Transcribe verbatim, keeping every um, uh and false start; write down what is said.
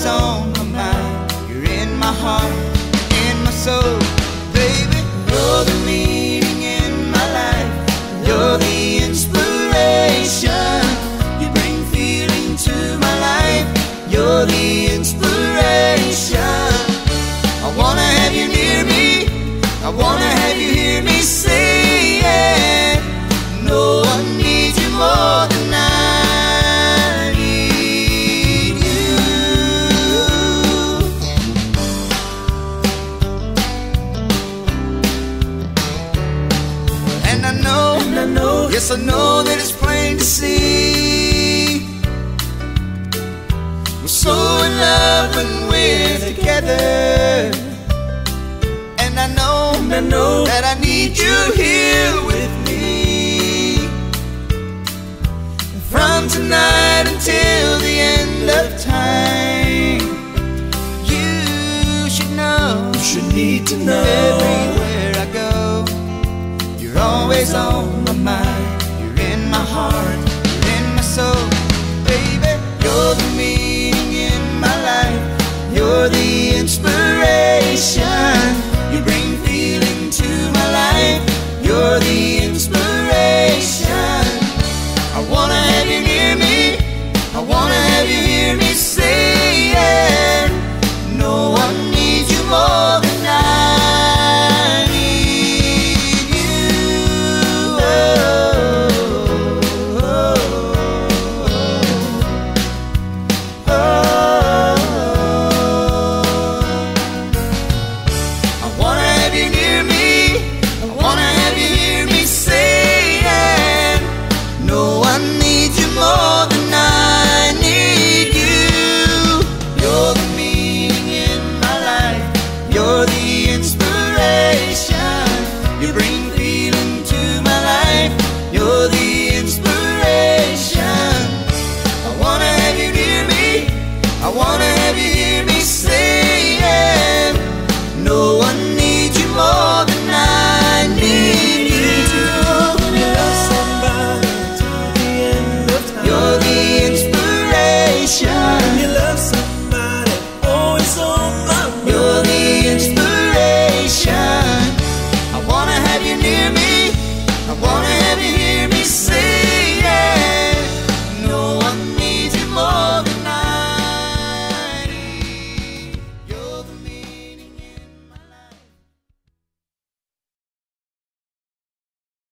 always on my mind. You're in my heart, in my soul. Baby, you're the meaning in my life. You're the inspiration. You bring feeling to my life. You're the inspiration. I wanna have you near me. I wanna have you hear me say it. No one needs you more than I need you. And I know, and I know, yes I know that it's plain to see. We're so in love when we're together. And I know, and I know that I need you here with me. From tonight until the end of time, you should know, you should need to know. Everywhere I go, you're always on my mind. You're in my heart, you're in my soul. Baby, you're the meaning in my life. You're the inspiration.